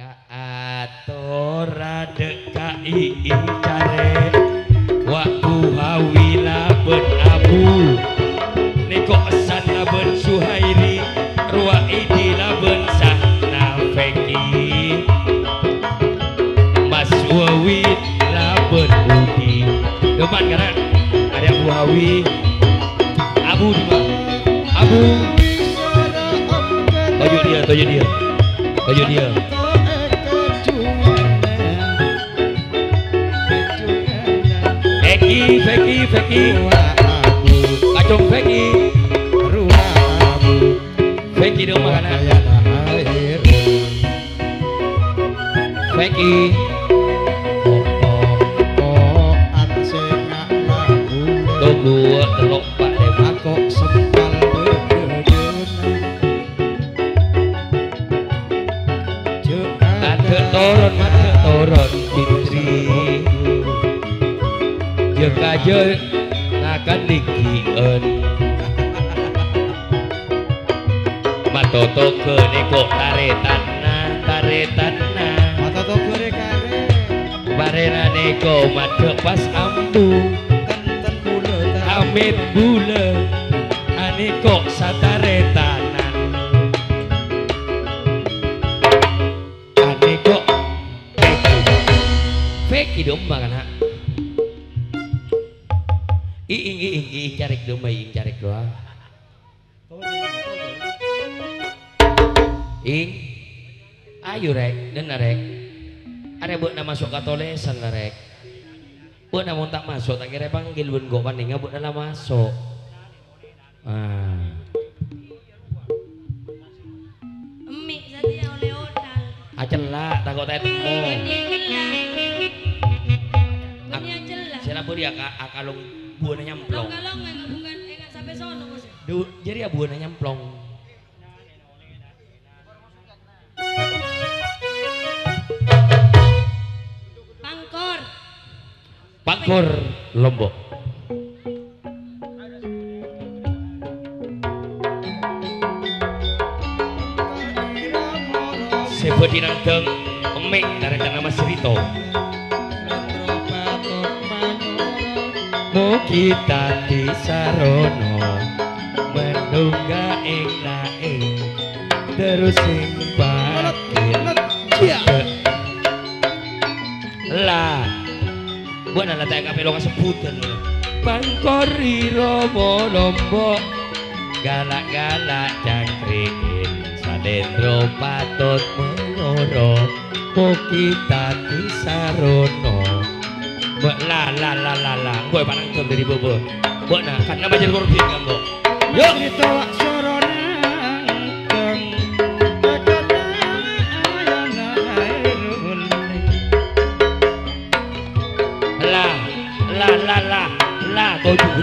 Kaator radeka iing care waktu hawila ben abu niko esan laben Suhairi ruwaidi laben sahna feki Mas Wawi laben Budi depan karena ada Abu Hawi Abu di mana Abu tojo dia Feki kacung Feki dong makanya Feki tunggu telok pak debako sempal ada toron fitri jeung kajeu ngakan dikieun matoto keuniko taretanna matoto keure barena neko mate pas ambu kenten buleut amit buleut aniko sataretanan aniko feki domba kana Iing carek domba iing carek doang. Ing, ayo rek, dan rek. Ada buat nama masuk katolesan lah rek. Buat namun tak masuk, tak kira panggil bun go paninga buat nama masuk. Emi jadi oleh odal. Acelak, takut temu. Siapa dia akalung buana nyamplong. Kalau enggak sampai sono bos. Jadi ya buana nyamplong. Pangkor Lombok. Seperti nangteng emik tarekan nama Srito. Kita di sarono menungga ing naing terus sing batin lah buat anak tak kape lo sebutan Pangkori Romo Lombok galak-galak cangkringin salendro patut mengoro kita di sarono la gue panang tuh dari bobo buat nah kan nama jadi korupsi kan bo yuk itu sorona la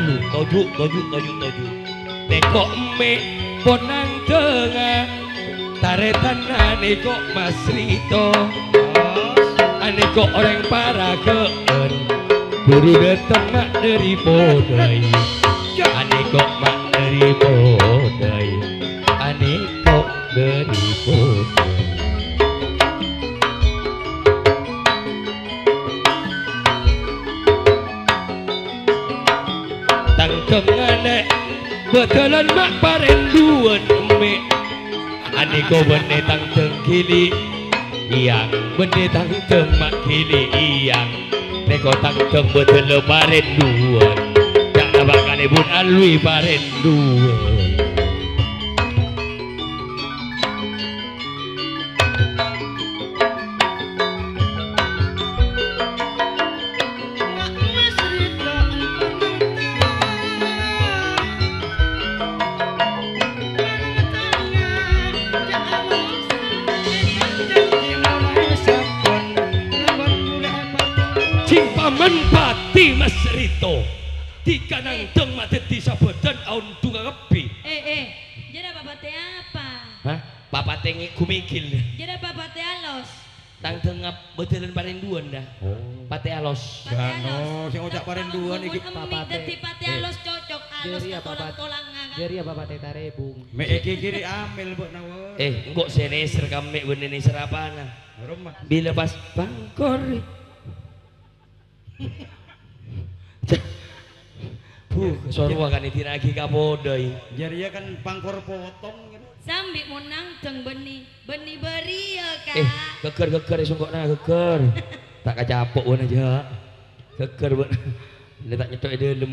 toju teko me ponang tengah taretan aneko Mas Rito aneko orang para keun buru datang mak dari podai aneko mak dari podai aneko dari podai tangkeng anek betelan mak parenduan emek aneko bene tangkeng kili iyang bene tangkeng mak kili iyang neko tangkeng betul parenduan jangan bakal ibun alwi parenduan menpati Mas Rito di kanang teng mati di sabetan aun dunga ngepi jadi bapak teh apa? Hah? Bapak teh kumikil jadi bapak teh alos tang tengah betelan parenduan dah pate alos Jano sing ojak parenduan iki papat teh pate alos cocok alos jadi tolang-tolangan kan. Jadi ya bapak teh tarebung. Me iki kiri ambil buat nawar. Engkok seneser kami bener nih serapana. Rumah. Bila pas bangkor. Sorwa kan itu lagi kapodoi. Jadi ya kan pangkor potong gitu. Sambil mau nangteng benih beri ya kak. Geger sungkok nah geger. Tak kacapok pun aja. Geger pun. Letak nyetok di dalam.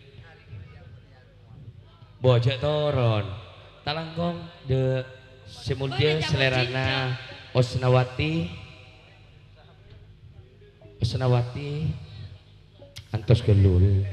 Bojek toron. Talangkong de semulje selerana Osnawati. Antos gelul.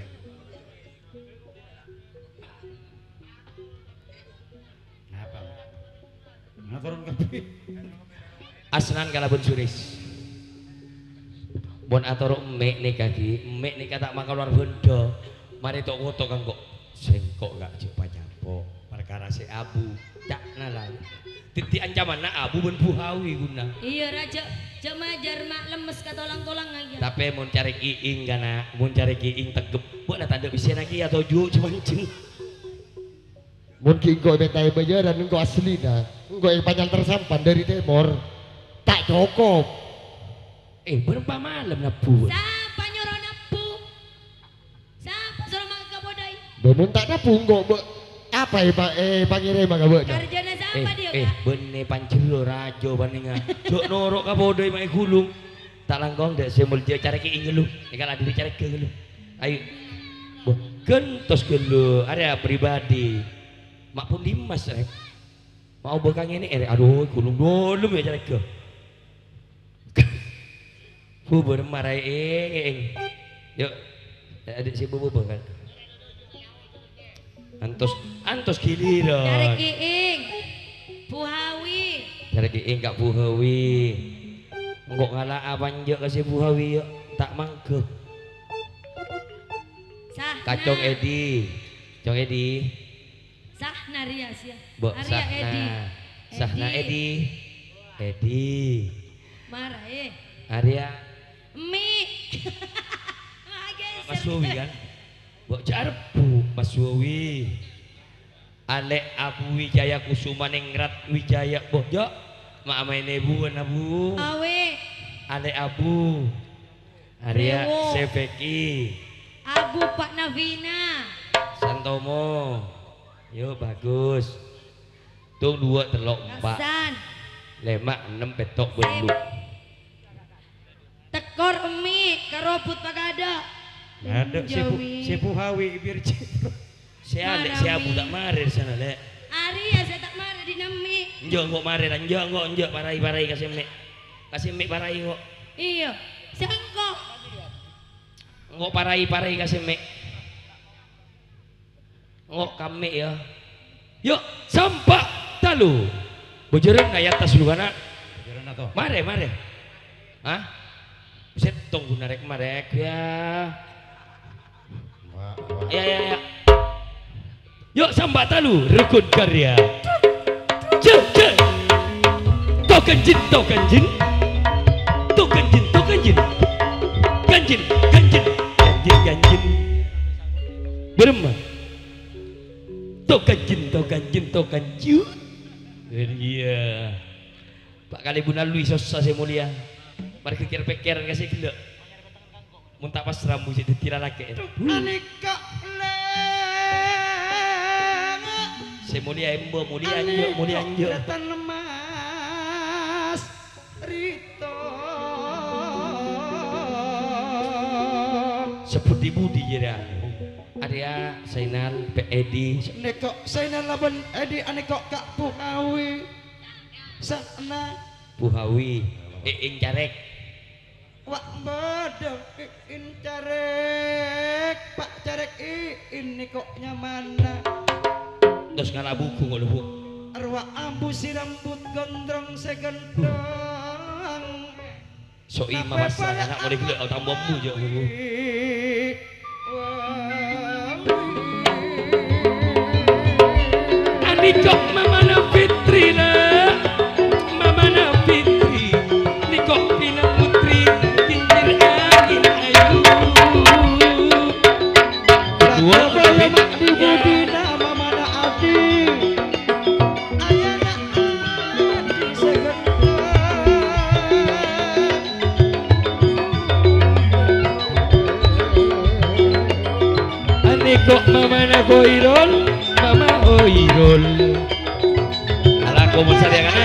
Turun ke Asnan kalabun suris. Bon atoro emek nikah tak makan luar bondo. Mari tok foto kang kok sengkok gak coba nyapo. Perkara si abu cak nalang. Titi ancaman na abu ben buhawi guna. Iya raja jamajar mak lemes katolang-tolang aja. Tapi mau cari kiing kana, mau cari kiing tegep. Buat nak tanda bisa lagi atau juk cuma cing. Mungkin engkau betai baja dan engkau asli dah. Engkau yang panjang tersampan dari timur. Tak cukup. Berapa malam napu? Siapa nyuruh napu? Siapa suruh makan kabodai? Bemun tak napu engkau. Apa panggilnya maka buat? Karjana siapa dia kak? Bene pancelo rajo baninga. Jok norok kabodai mai gulung. Tak langkong dek semul dia cari kiing gelu. Ikan adili cari ke gelu. Ayo. Kentos gelu. Area pribadi. Mak pun dimas rek. Mau bekang ini aduh gulung dolum ya cari ke. Bubur marai eng. Yuk. Adik si bubur kan. Antos giliran. Cari kiing. Buhawi. Cari kiing gak buhawi. Enggak ngalah abanjak kasih buhawi yuk. Tak mangke. Sahna. Kacong Edi. Cong Edi. Sahna Rias ya. Bok Arya Edi. Sahna Edi. Edi. Marah Arya Mi. Mas Wowi kan. Bok Jarbu Mas Wowi. Alek Abu Wijaya Kusuma Ningrat Wijaya Bojo. Mak main ibu abu. Awe. Alek Abu. Arya Rewo. Seveki. Abu Pak Navina. Santomo. Yo bagus. Tung 2 telok 4. Hasan. Lemak 6 petok beluk. Tekor emi karobut pagada. Ada si Puhawi biar citro. Si Alek si Abu tak marir sana lek. Ari ya saya tak marah di nami. Njok kok marir njok parai kasih mek. Kasih mek parai kok. Iya. Sengkok. Ngok parai kasih mek. Ngok kami ya. Yuk sampak talu. Bojoran kayak tas dulu kana. Bojoran atau? Mare. Hah? Setong gunarek marek ya. Ya. Yuk sampak talu rukun karya. Cek. Token jin. Ganjin. Berema. Tokan jin. Iya. Pak kali buna lui sosa saya mulia. Mari pikir kasih gila. Muntah pas rambu sih ditira lagi. Anika leng. Saya mulia embo mulia anjo. Datan Mas Rito. Seperti budi jadi. Arya Sainal Edi. Nekok Sainal laban Edi anekok Kak Puhawi. Sana Buhawi. Ing carek. Wak bodong iin carek. Pak carek iin nekoknya mana? Terus ngalah buku nggak lu? Arwah ambu si rambut gondrong segendong. So ima masa anak boleh gila tambah bu je bu. Anikok mamana Fitri nikok pina putri kincir angin ayu. Dua mak di budina mamana kok mama na koirol, mama koirol. Alah komo sadaya kana.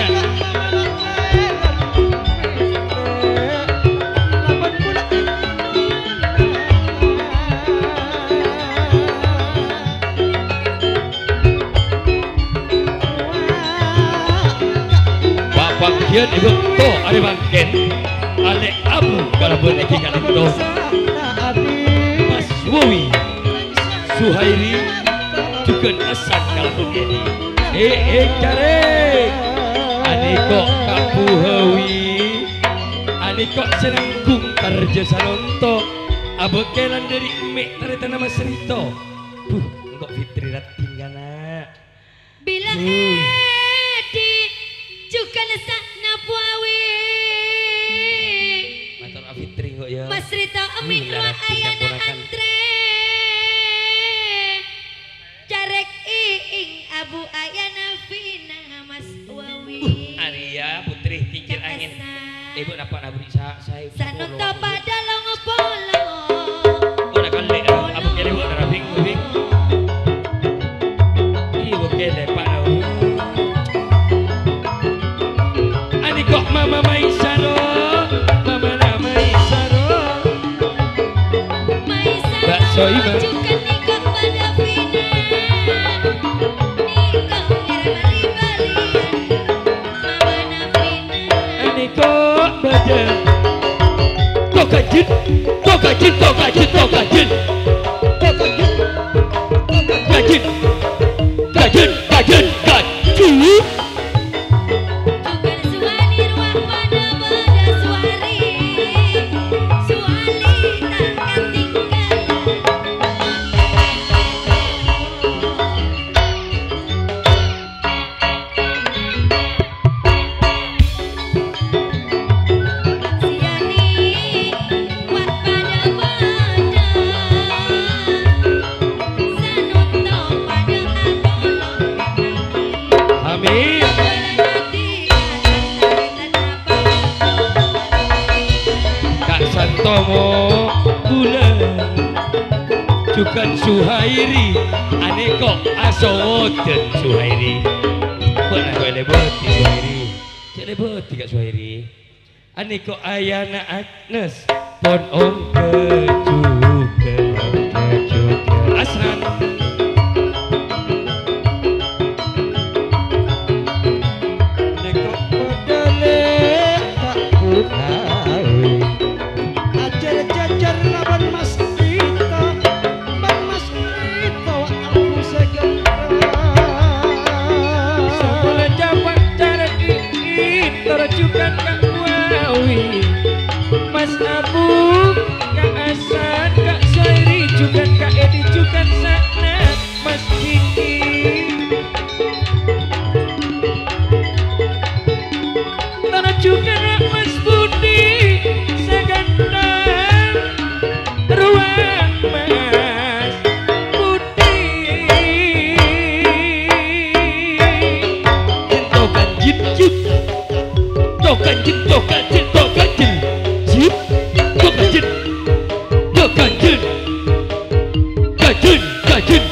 Bapak kian ibu to ari bangken. Ale abu kalabeun iki kalito. Mas Wowi Suhairi juga asan kalabeun ini. Cari ani kok kapu hawi ani kok senang kungkar jasa nonto abekelan dari emek tarita nama serito kok Fitri rating kana Bila edi juga nesak napuawi matur Fitri kok ya Mas Rito emi ruang ayana antre carek iing abu ayana vina Mas Wawi Arya Putri kincir angin ibu dapat naburi saya Sanoto pada longo-polo udah kali abu kele bu darah bingung ibu kele pak ani kok mama Maisaro mama nama Maisaro bakso ibu juga nikah pada vina nikah bali-balian mama na vina ani kok baca Tokajin, tokajin, tokajin, tokajin, kajin, kajin, kajin, kajin. Juga suani ruang pada suari suali takkan tinggal siani wak pada sanuto pada apolo Amin. Kak Santomo bulan Cukan Suhairi Aneko asowoten Suhairi Pernah gue lebeti Suhairi Cek lebeti Kak Suhairi Aneko ayana Agnes Pon om kecuken Asran Ajar-jajar lawan Mas Rito, Bang Mas Rito aku segera. Sekolah jabat cara diin terjukan Kak Wawi Mas Abu Kak Asan Kak Sairi juga Kak Edi juga sana Mas Kiki terjukan Mas Budi segandang ruang Mas Budi tokan jip jip tokan jip tokan jip tokan jip jip tokan jip tokan jip kajin kajin